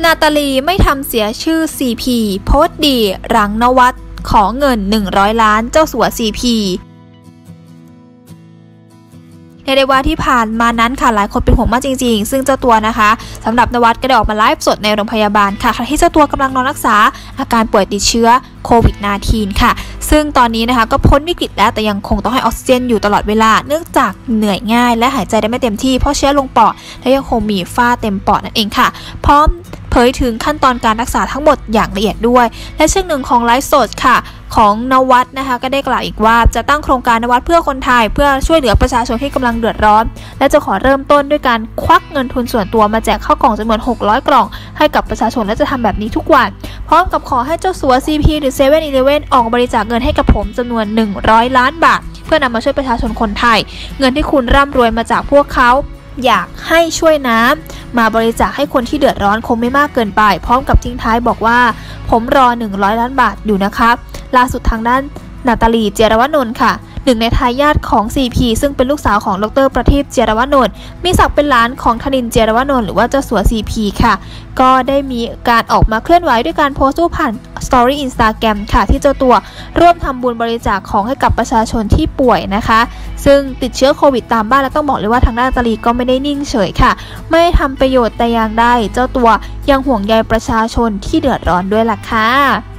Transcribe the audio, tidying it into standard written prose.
นาตาลีไม่ทำเสียชื่อ CP โพสต์ดีหลังนวัดขอเงิน100 ล้านเจ้าสัว CPในเดือนที่ผ่านมานั้นค่ะหลายคนเป็นห่วงมากจริงๆซึ่งเจ้าตัวนะคะสำหรับนวัดก็ได้ออกมาไลฟ์สดในโรงพยาบาลค่ะขณะที่เจ้าตัวกำลังนอนรักษาอาการป่วยติดเชื้อโควิด -19 ค่ะซึ่งตอนนี้นะคะก็พ้นวิกฤตแล้วแต่ยังคงต้องให้ออกซิเจนอยู่ตลอดเวลาเนื่องจากเหนื่อยง่ายและหายใจได้ไม่เต็มที่เพราะเชื้อลงปอดและยังคงมีฝ้าเต็มปอดนั่นเองค่ะพร้อมเผยถึงขั้นตอนการรักษาทั้งหมดอย่างละเอียดด้วยและช่วงหนึ่งของไลฟ์สดค่ะของนวัดนะคะก็ได้กล่าวอีกว่าจะตั้งโครงการนวัดเพื่อคนไทยเพื่อช่วยเหลือประชาชนที่กำลังเดือดร้อนและจะขอเริ่มต้นด้วยการควักเงินทุนส่วนตัวมาแจกข้าวกล่องจำนวน600 กล่องให้กับประชาชนและจะทำแบบนี้ทุกวันพร้อมกับขอให้เจ้าสัว CP หรือ 7-Eleven ออกบริจาคเงินให้กับผมจำนวน100 ล้านบาทเพื่อนำมาช่วยประชาชนคนไทยเงินที่คุณร่ำรวยมาจากพวกเขาอยากให้ช่วยน้ำมาบริจาคให้คนที่เดือดร้อนคงไม่มากเกินไปพร้อมกับทิ้งท้ายบอกว่าผมรอ100 ล้านบาทอยู่นะครับล่าสุดทางด้านนาตาลีเจยรวนนท์ค่ะหนึ่งในทายาทของ CP ซึ่งเป็นลูกสาวของดร.ประทีปเจยรวนนท์มีศักดิ์เป็นหลานของธนินทร์เจยรวนนท์หรือว่าเจ้าสัว CP ค่ะก็ได้มีการออกมาเคลื่อนไหวด้วยการโพสต์รูปผ่านสตอรี่ Instagram ค่ะที่เจ้าตัวร่วมทำบุญบริจาคของให้กับประชาชนที่ป่วยนะคะซึ่งติดเชื้อโควิดตามบ้านและต้องบอกเลยว่าทางด้านนาตาลีก็ไม่ได้นิ่งเฉยค่ะไม่ทำประโยชน์แต่อย่างใดเจ้าตัวยังห่วงใยประชาชนที่เดือดร้อนด้วยล่ะค่ะ